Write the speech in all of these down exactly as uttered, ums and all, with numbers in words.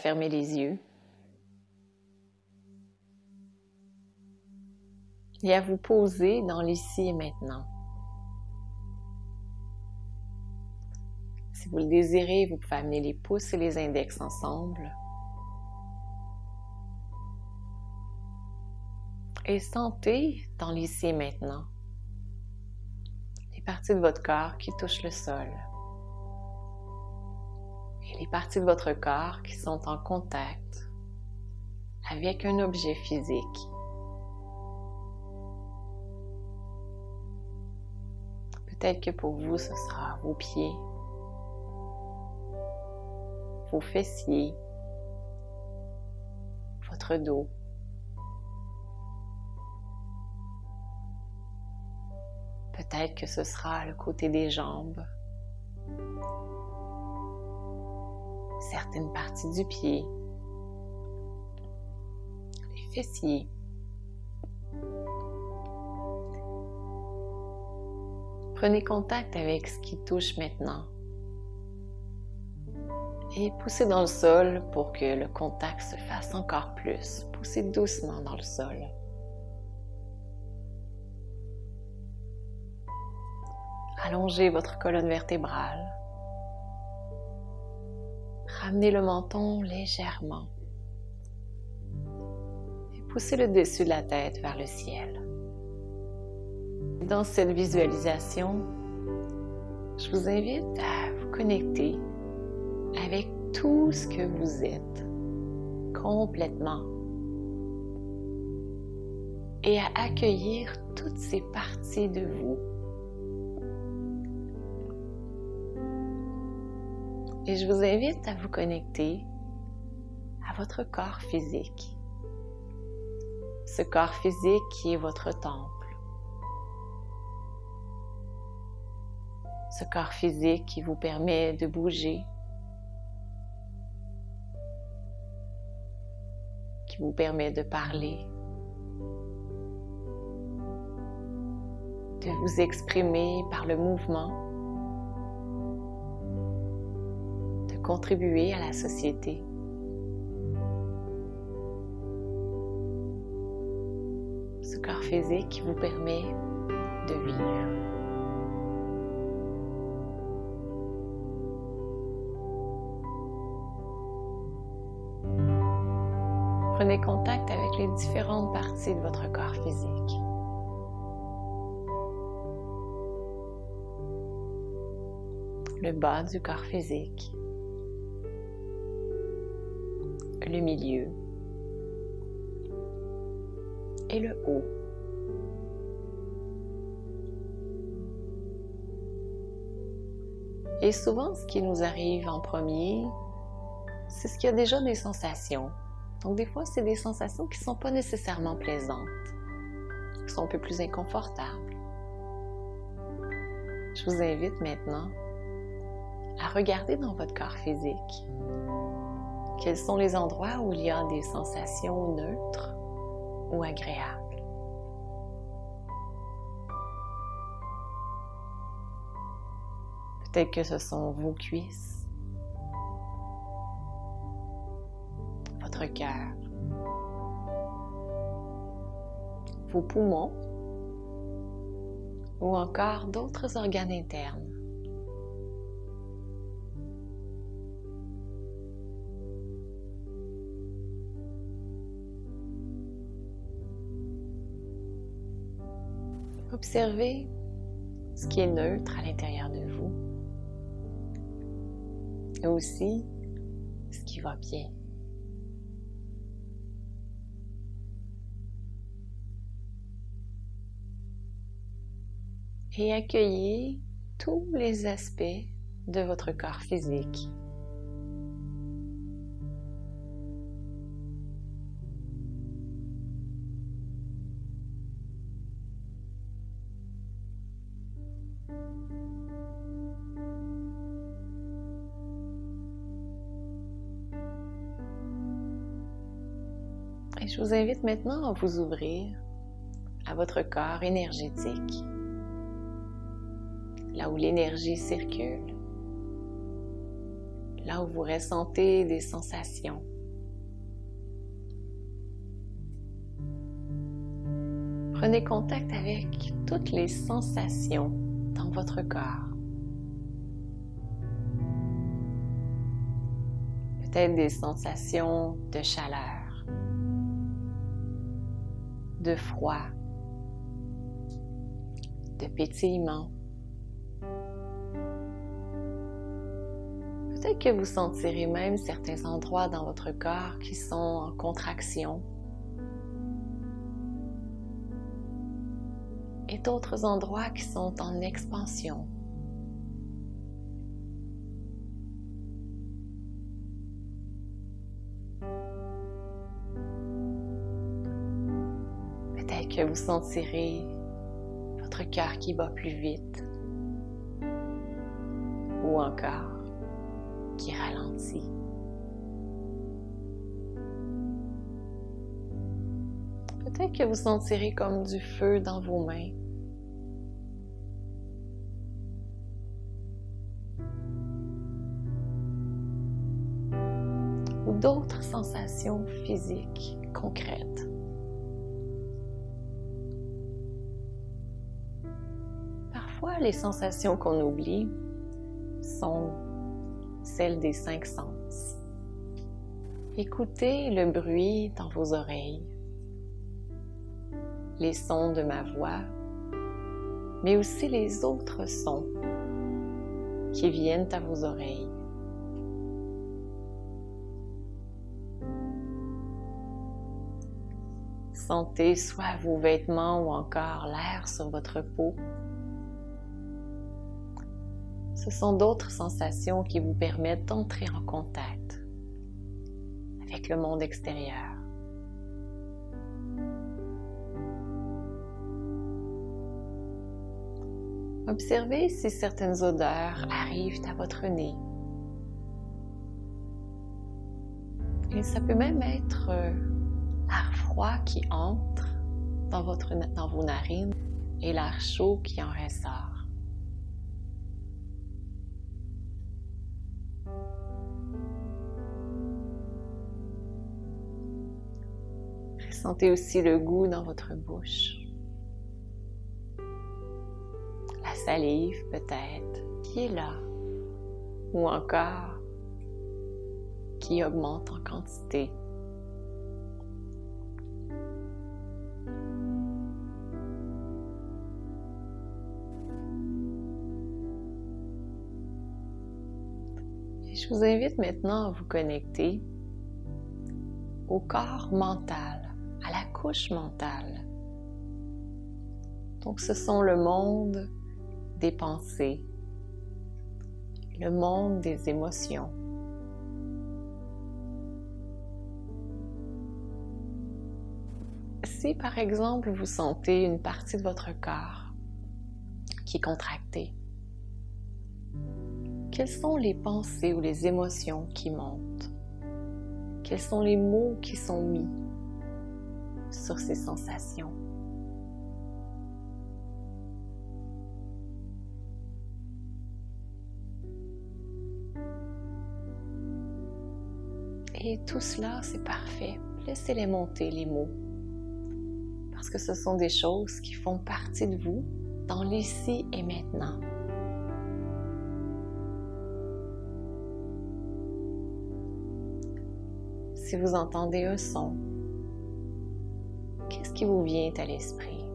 fermer les yeux et à vous poser dans l'ici et maintenant. Si vous le désirez, vous pouvez amener les pouces et les index ensemble. Et sentez dans l'ici et maintenant les parties de votre corps qui touchent le sol et les parties de votre corps qui sont en contact avec un objet physique. Peut-être que pour vous, ce sera vos pieds, vos fessiers, votre dos. Peut-être que ce sera le côté des jambes, certaines parties du pied, les fessiers. Prenez contact avec ce qui touche maintenant et poussez dans le sol pour que le contact se fasse encore plus. Poussez doucement dans le sol. Allongez votre colonne vertébrale. Ramenez le menton légèrement. Et poussez le dessus de la tête vers le ciel. Dans cette visualisation, je vous invite à vous connecter avec tout ce que vous êtes, complètement, et à accueillir toutes ces parties de vous. Et je vous invite à vous connecter à votre corps physique. Ce corps physique qui est votre temple. Ce corps physique qui vous permet de bouger, qui vous permet de parler, de vous exprimer par le mouvement, de contribuer à la société. Ce corps physique qui vous permet de vivre. Prenez contact avec les différentes parties de votre corps physique. Le bas du corps physique. Le milieu. Et le haut. Et souvent, ce qui nous arrive en premier, c'est ce qui a déjà des sensations. Donc des fois, c'est des sensations qui ne sont pas nécessairement plaisantes, qui sont un peu plus inconfortables. Je vous invite maintenant à regarder dans votre corps physique quels sont les endroits où il y a des sensations neutres ou agréables. Peut-être que ce sont vos cuisses, votre cœur, vos poumons ou encore d'autres organes internes. Observez ce qui est neutre à l'intérieur de vous et aussi ce qui va bien. Et accueillez tous les aspects de votre corps physique. Et je vous invite maintenant à vous ouvrir à votre corps énergétique. Là où l'énergie circule, là où vous ressentez des sensations, Prenez contact avec toutes les sensations dans votre corps. Peut-être des sensations de chaleur, de froid, de pétillement. Peut-être que vous sentirez même certains endroits dans votre corps qui sont en contraction et d'autres endroits qui sont en expansion. Peut-être que vous sentirez votre cœur qui bat plus vite ou encore qui ralentit. Peut-être que vous sentirez comme du feu dans vos mains. Ou d'autres sensations physiques concrètes. Parfois, les sensations qu'on oublie sont celles des cinq sens. Écoutez le bruit dans vos oreilles, les sons de ma voix, mais aussi les autres sons qui viennent à vos oreilles. Sentez soit vos vêtements ou encore l'air sur votre peau. Ce sont d'autres sensations qui vous permettent d'entrer en contact avec le monde extérieur. Observez si certaines odeurs arrivent à votre nez. Et ça peut même être l'air froid qui entre dans, votre, dans vos narines et l'air chaud qui en ressort. Ressentez aussi le goût dans votre bouche. La salive peut-être qui est là ou encore qui augmente en quantité. Et je vous invite maintenant à vous connecter au corps mental, à la couche mentale. Donc ce sont le monde des pensées, le monde des émotions. Si par exemple vous sentez une partie de votre corps qui est contractée, quelles sont les pensées ou les émotions qui montent? Quels sont les mots qui sont mis sur ces sensations? Et tout cela, c'est parfait. Laissez-les monter, les mots. Parce que ce sont des choses qui font partie de vous dans l'ici et maintenant. Si vous entendez un son, qu'est-ce qui vous vient à l'esprit?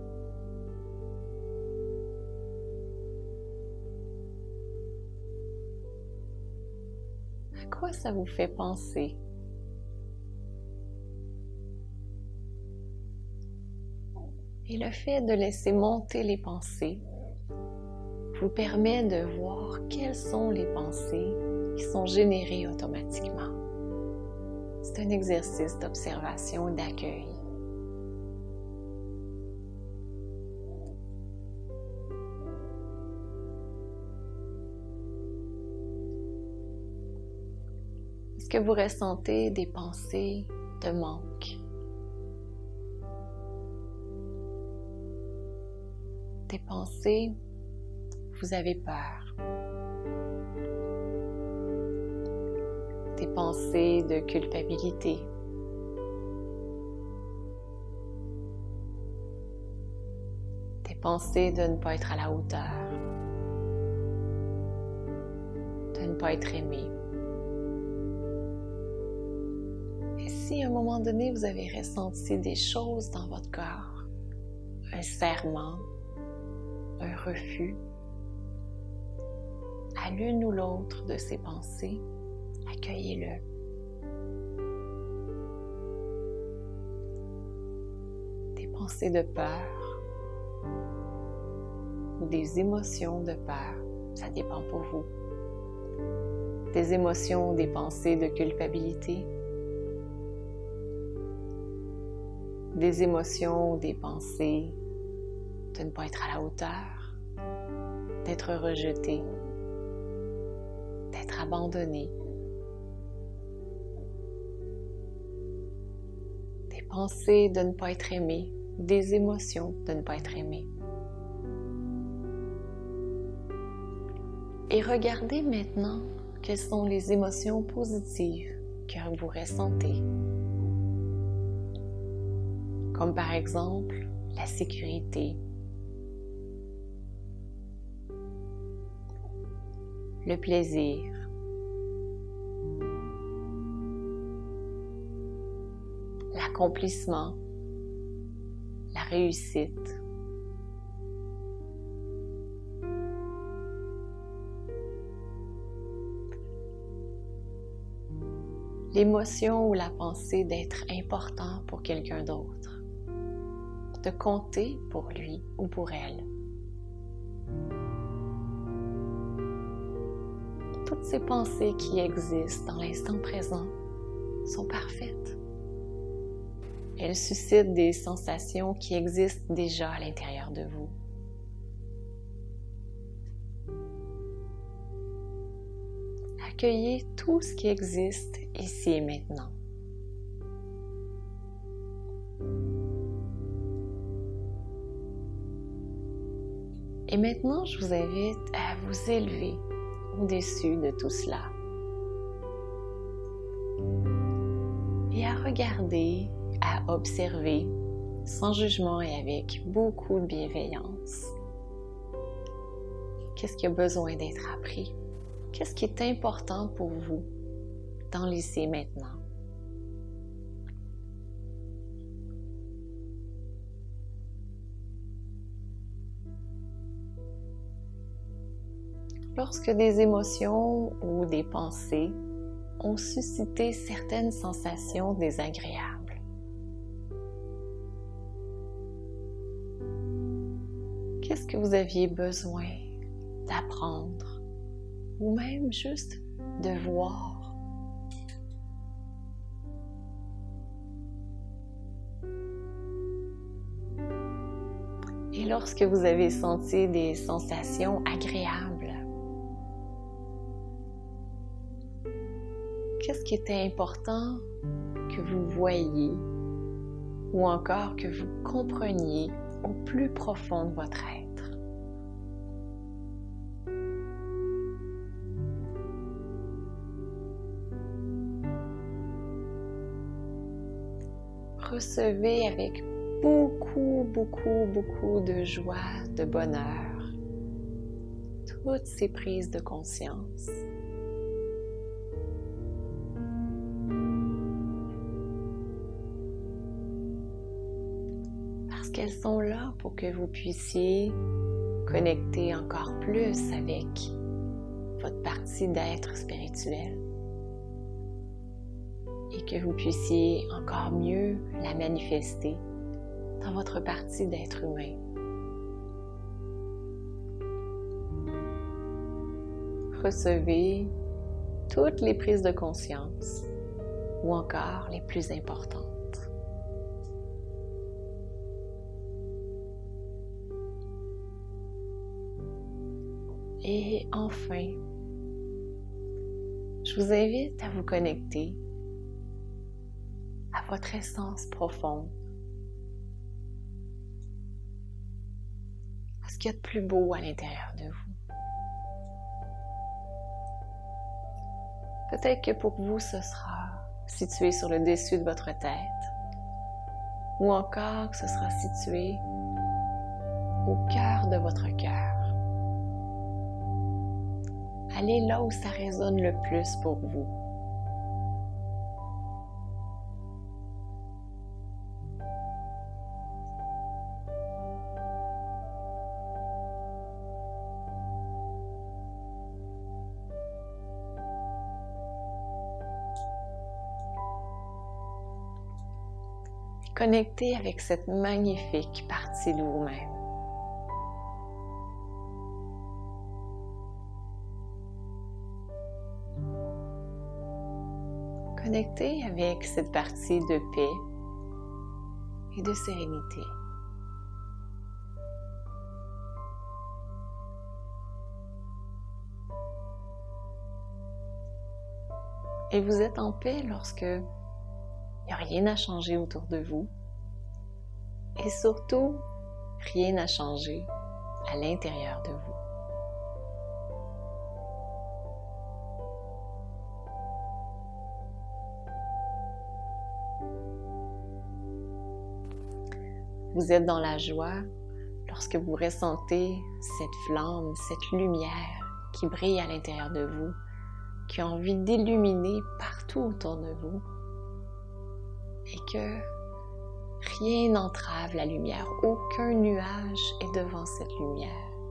À quoi ça vous fait penser? Et le fait de laisser monter les pensées vous permet de voir quelles sont les pensées qui sont générées automatiquement. C'est un exercice d'observation et d'accueil. Est-ce que vous ressentez des pensées de manque? Des pensées, vous avez peur. Des pensées de culpabilité. pensées de ne pas être à la hauteur, de ne pas être aimé. Et si à un moment donné, vous avez ressenti des choses dans votre corps, un serrement, un refus, à l'une ou l'autre de ces pensées, accueillez-le. Des pensées de peur ou des émotions de peur, ça dépend pour vous. Des émotions ou des pensées de culpabilité, des émotions ou des pensées de ne pas être à la hauteur, d'être rejeté, d'être abandonné, des pensées de ne pas être aimé, des émotions de ne pas être aimé. Et regardez maintenant quelles sont les émotions positives que vous ressentez. Comme par exemple la sécurité, le plaisir, l'accomplissement, la réussite. L'émotion ou la pensée d'être important pour quelqu'un d'autre, de compter pour lui ou pour elle. Toutes ces pensées qui existent dans l'instant présent sont parfaites. Elles suscitent des sensations qui existent déjà à l'intérieur de vous. Accueillez tout ce qui existe ici et maintenant. Et maintenant, je vous invite à vous élever au-dessus de tout cela et à regarder, à observer sans jugement et avec beaucoup de bienveillance. Qu'est-ce qui a besoin d'être appris? Qu'est-ce qui est important pour vous dans l'ici et maintenant? Lorsque des émotions ou des pensées ont suscité certaines sensations désagréables, qu'est-ce que vous aviez besoin d'apprendre ou même juste de voir? Et lorsque vous avez senti des sensations agréables, qu'est-ce qui était important que vous voyiez ou encore que vous compreniez au plus profond de votre être? Recevez avec beaucoup, beaucoup, beaucoup de joie, de bonheur, toutes ces prises de conscience. Parce qu'elles sont là pour que vous puissiez connecter encore plus avec votre partie d'être spirituel et que vous puissiez encore mieux la manifester dans votre partie d'être humain. Recevez toutes les prises de conscience ou encore les plus importantes. Et enfin, je vous invite à vous connecter à votre essence profonde, à ce qu'il y a de plus beau à l'intérieur de vous. Peut-être que pour vous, ce sera situé sur le dessus de votre tête, ou encore que ce sera situé au cœur de votre cœur. Allez là où ça résonne le plus pour vous. Connectez avec cette magnifique partie de vous-même. Connectez avec cette partie de paix et de sérénité. Et vous êtes en paix lorsque il n'y a rien à changer autour de vous. Et surtout, rien à changer à l'intérieur de vous. Vous êtes dans la joie lorsque vous ressentez cette flamme, cette lumière qui brille à l'intérieur de vous, qui a envie d'illuminer partout autour de vous et que rien n'entrave la lumière, aucun nuage est devant cette lumière.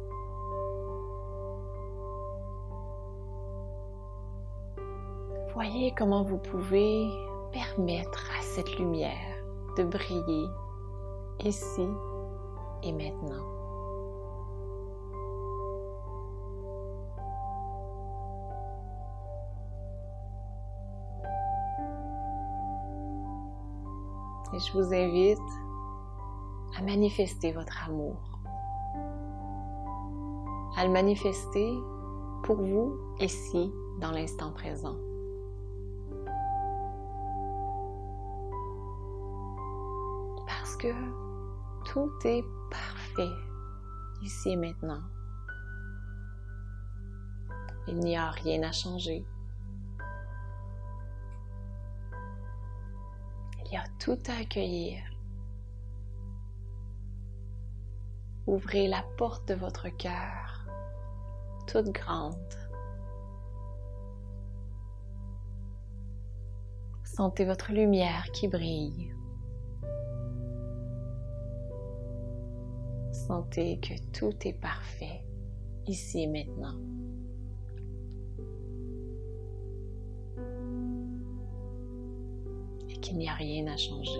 Voyez comment vous pouvez permettre à cette lumière de briller ici et maintenant. Et je vous invite à manifester votre amour, à le manifester pour vous ici, dans l'instant présent. Parce que tout est parfait ici et maintenant. Il n'y a rien à changer. Il y a tout à accueillir. Ouvrez la porte de votre cœur, toute grande. Sentez votre lumière qui brille. Sentez que tout est parfait, ici et maintenant. Et qu'il n'y a rien à changer.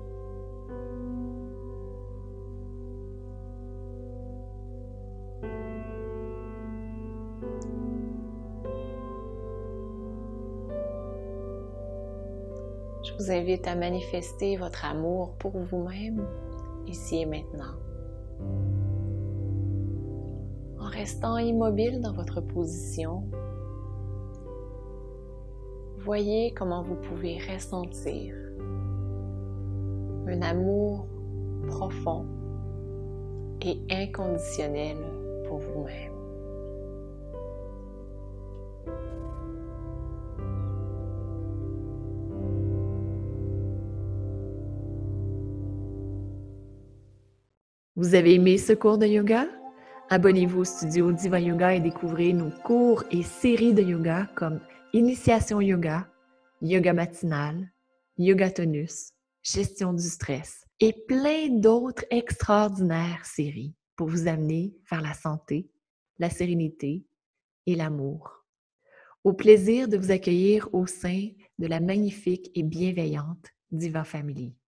Je vous invite à manifester votre amour pour vous-même, ici et maintenant. En restant immobile dans votre position, voyez comment vous pouvez ressentir un amour profond et inconditionnel pour vous-même. Vous avez aimé ce cours de yoga? Abonnez-vous au studio Diva Yoga et découvrez nos cours et séries de yoga comme Initiation Yoga, Yoga Matinal, Yoga Tonus, Gestion du stress et plein d'autres extraordinaires séries pour vous amener vers la santé, la sérénité et l'amour. Au plaisir de vous accueillir au sein de la magnifique et bienveillante Diva Family.